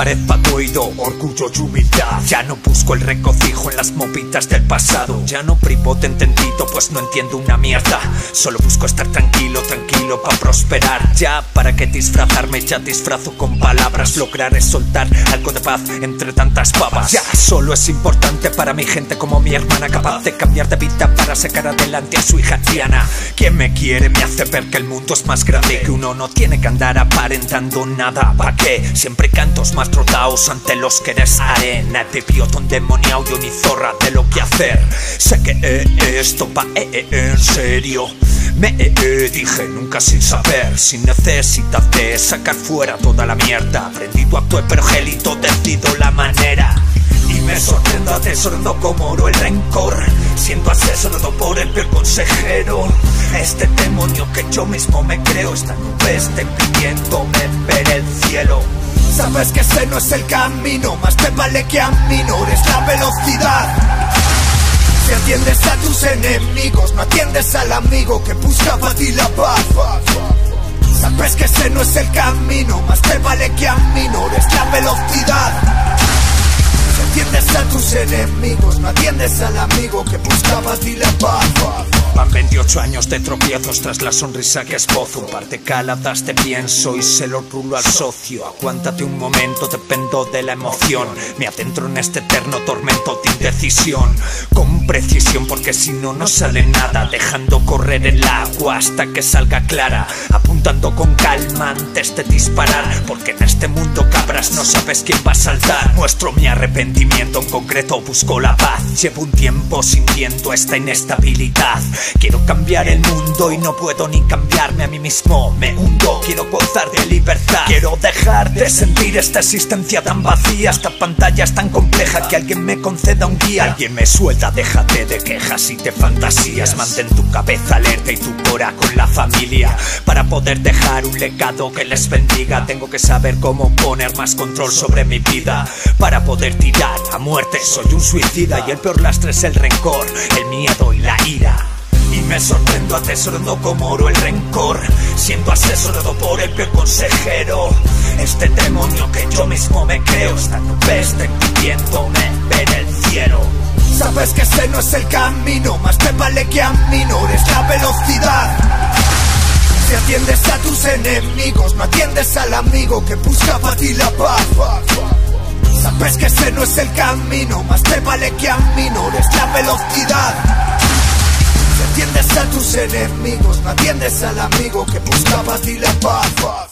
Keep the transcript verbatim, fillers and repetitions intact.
pared pato oído, orgullo y humildad. Ya no busco el regocijo en las movidas del pasado. Ya no privo de entendido, pues no entiendo una mierda. Solo busco estar tranquilo, tranquilo pa' prosperar. Ya, ¿para qué disfrazarme? Ya disfrazo con palabras. Lograr es soltar algo de paz entre tantas babas. Ya, solo es importante para mi gente como mi hermana, capaz de cambiar de vida para sacar adelante a su hija Diana. Quien me quiere me hace ver que el mundo es más grande, que uno no tiene que andar aparentando nada. ¿Pa' qué? Siempre cantos más trotaos ante los que eres arena. He vivido tan demoniado, yo ni zorra de lo que hacer. Sé que eh, esto va eh, eh, en serio. Me eh, eh, dije nunca sin saber, sin necesidad de sacar fuera toda la mierda. Aprendido actué pero gelito decido la manera. Y me sorprendo atesorando como oro el rencor, siendo asesorado por el peor consejero. Este demonio que yo mismo me creo, esta nube está impidiéndome ver el cielo. Sabes que ese no es el camino, más te vale que aminores la velocidad. Si atiendes a tus enemigos, no atiendes al amigo que busca para ti la paz. Sabes que ese no es el camino, más te vale que aminores la velocidad. Si atiendes a tus enemigos, no atiendes al amigo que buscaba a ti la paz. Van veintiocho años de tropiezos tras la sonrisa que esbozo. Un par de caladas de pienso y se lo rulo al socio. Aguántate un momento, dependo de la emoción. Me adentro en este eterno tormento de indecisión, con precisión porque si no, no sale nada. Dejando correr el agua hasta que salga clara, apuntando con calma antes de disparar, porque en este mundo cabras no sabes quién va a saltar. Muestro mi arrepentimiento, en concreto busco la paz. Llevo un tiempo sintiendo esta inestabilidad. Quiero cambiar el mundo y no puedo ni cambiarme a mí mismo. Me hundo, quiero gozar de libertad. Quiero dejar de sentir esta existencia tan vacía. Esta pantalla es tan compleja que alguien me conceda un guía. Alguien me suelta, déjate de quejas y de fantasías. Mantén tu cabeza alerta y tu cora con la familia, para poder dejar un legado que les bendiga. Tengo que saber cómo poner más control sobre mi vida, para poder tirar a muerte. Soy un suicida y el peor lastre es el rencor, el miedo y la ira. Y me sorprendo atesorando como oro el rencor, siendo asesorado por el peor consejero. Este demonio que yo mismo me creo, esta nube está impidiéndome ver el cielo. Sabes que ese no es el camino, más te vale que aminores la velocidad. Si atiendes a tus enemigos, no atiendes al amigo que busca para ti la paz. Sabes que ese no es el camino, más te vale que aminores la velocidad. Si atiendes a tus enemigos, no atiendes al amigo que busca para ti la paz.